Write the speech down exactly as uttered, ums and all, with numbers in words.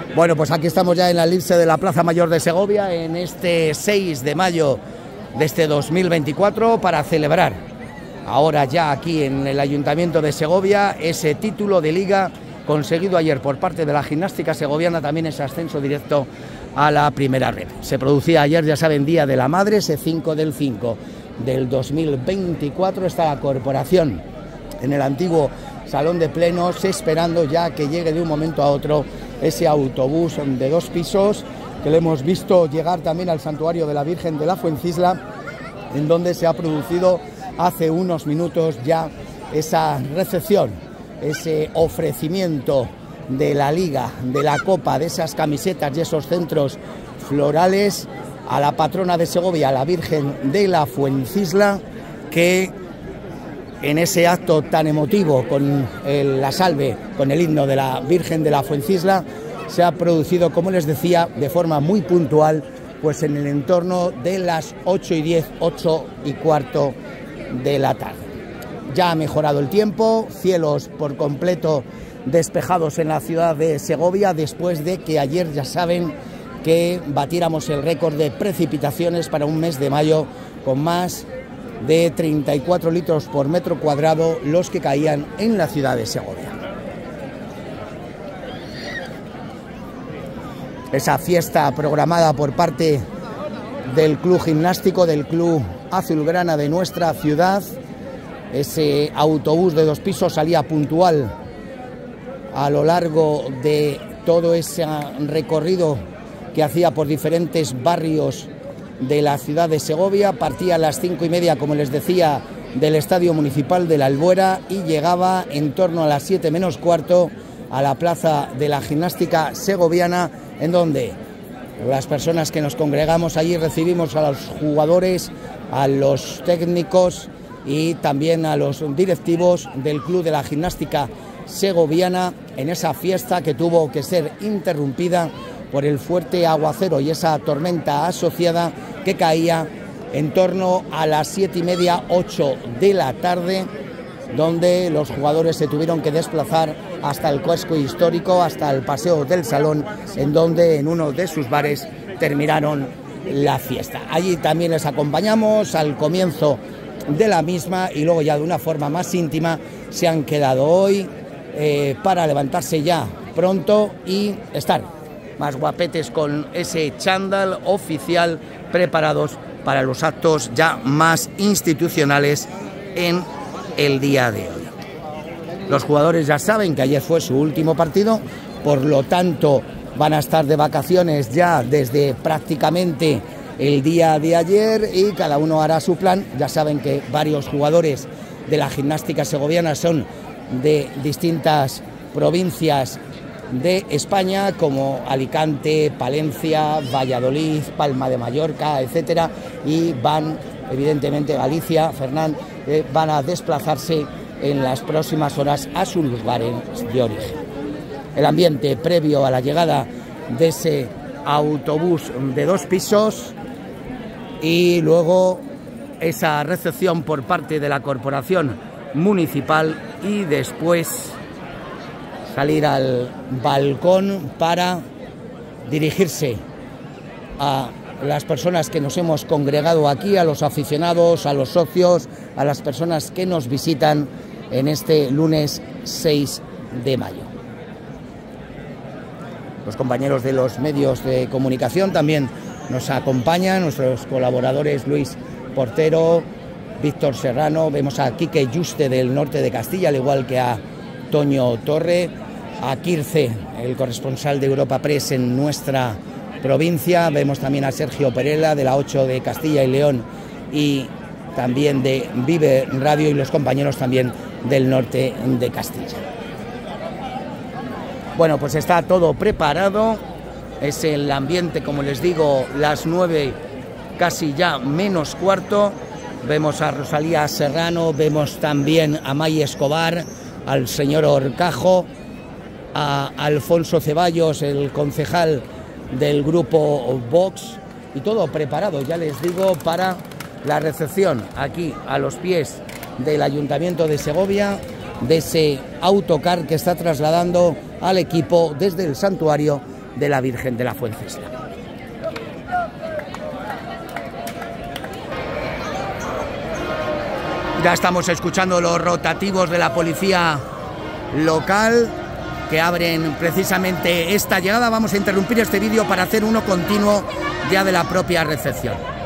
Bueno, pues aquí estamos ya en la elipse de la Plaza Mayor de Segovia en este seis de mayo de este dos mil veinticuatro para celebrar ahora ya aquí en el Ayuntamiento de Segovia ese título de Liga conseguido ayer por parte de la gimnástica segoviana, también ese ascenso directo a la primera red. Se producía ayer, ya saben, Día de la Madre, ese cinco del cinco del dos mil veinticuatro, está la corporación en el antiguo Salón de Plenos esperando ya que llegue de un momento a otro ese autobús de dos pisos que le hemos visto llegar también al Santuario de la Virgen de la Fuencisla, en donde se ha producido hace unos minutos ya esa recepción, ese ofrecimiento de la Liga, de la Copa, de esas camisetas y esos centros florales a la patrona de Segovia, a la Virgen de la Fuencisla, que en ese acto tan emotivo con el, la salve, con el himno de la Virgen de la Fuencisla, se ha producido, como les decía, de forma muy puntual, pues en el entorno de las ocho y diez, ocho y cuarto de la tarde. Ya ha mejorado el tiempo, cielos por completo despejados en la ciudad de Segovia, después de que ayer, ya saben, que batiéramos el récord de precipitaciones para un mes de mayo con más de treinta y cuatro litros por metro cuadrado los que caían en la ciudad de Segovia. Esa fiesta programada por parte del club gimnástico, del club azulgrana de nuestra ciudad, ese autobús de dos pisos salía puntual a lo largo de todo ese recorrido que hacía por diferentes barrios de la ciudad de Segovia, partía a las cinco y media, como les decía, del Estadio Municipal de la Albuera y llegaba en torno a las siete menos cuarto a la plaza de la gimnástica segoviana, en donde las personas que nos congregamos allí recibimos a los jugadores, a los técnicos y también a los directivos del club de la gimnástica segoviana en esa fiesta que tuvo que ser interrumpida por el fuerte aguacero y esa tormenta asociada que caía en torno a las siete y media, ocho de la tarde, donde los jugadores se tuvieron que desplazar hasta el casco histórico, hasta el Paseo del Salón, en donde en uno de sus bares terminaron la fiesta. Allí también les acompañamos al comienzo de la misma y luego ya de una forma más íntima se han quedado hoy eh, para levantarse ya pronto y estar más guapetes con ese chándal oficial, preparados para los actos ya más institucionales en el día de hoy. Los jugadores ya saben que ayer fue su último partido, por lo tanto van a estar de vacaciones ya desde prácticamente el día de ayer y cada uno hará su plan. Ya saben que varios jugadores de la gimnástica segoviana son de distintas provincias de España, como Alicante, Palencia, Valladolid, Palma de Mallorca, etcétera, y van, evidentemente, Galicia, Fernán, eh, van a desplazarse en las próximas horas a sus lugares de origen. El ambiente previo a la llegada de ese autobús de dos pisos y luego esa recepción por parte de la corporación municipal y después salir al balcón para dirigirse a las personas que nos hemos congregado aquí, a los aficionados, a los socios, a las personas que nos visitan en este lunes seis de mayo. Los compañeros de los medios de comunicación también nos acompañan, nuestros colaboradores Luis Portero, Víctor Serrano, vemos a Quique Yuste del norte de Castilla, al igual que a Toño Torre, a Quirce, el corresponsal de Europa Press en nuestra provincia, vemos también a Sergio Perela de la ocho de Castilla y León y también de Vive Radio y los compañeros también del norte de Castilla. Bueno, pues está todo preparado, es el ambiente, como les digo, las nueve casi ya menos cuarto, vemos a Rosalía Serrano, vemos también a May Escobar, al señor Horcajo, a Alfonso Ceballos, el concejal del grupo Vox, y todo preparado, ya les digo, para la recepción aquí a los pies del Ayuntamiento de Segovia de ese autocar que está trasladando al equipo desde el santuario de la Virgen de la Fuencisla. Ya estamos escuchando los rotativos de la policía local que abren precisamente esta llegada. Vamos a interrumpir este vídeo para hacer uno continuo ya de la propia recepción.